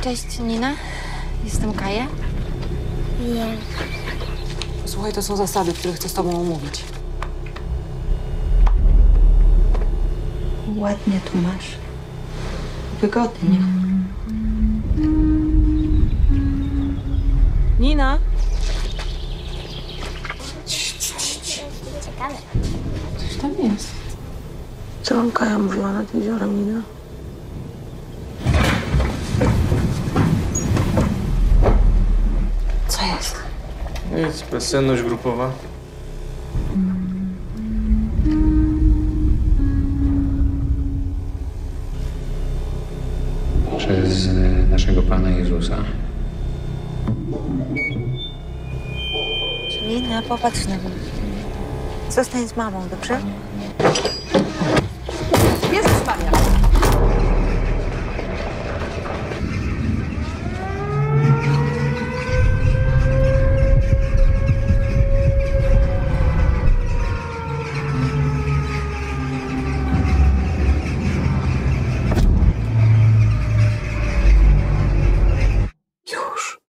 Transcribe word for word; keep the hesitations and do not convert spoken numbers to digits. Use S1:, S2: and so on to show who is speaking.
S1: Cześć, Nina. Jestem Kaja.
S2: Nie.
S3: Słuchaj, to są zasady, które chcę z tobą omówić.
S4: Ładnie tu masz. Wygodnie.
S3: Nina!
S2: Ciekawe.
S3: Coś tam jest.
S4: Co wam Kaja mówiła nad jeziorem, Nina?
S3: Co jest?
S5: Nic, bezsenność grupowa.
S6: Przez naszego Pana Jezusa.
S4: Nina, popatrz na mnie. Zostań z mamą, dobrze?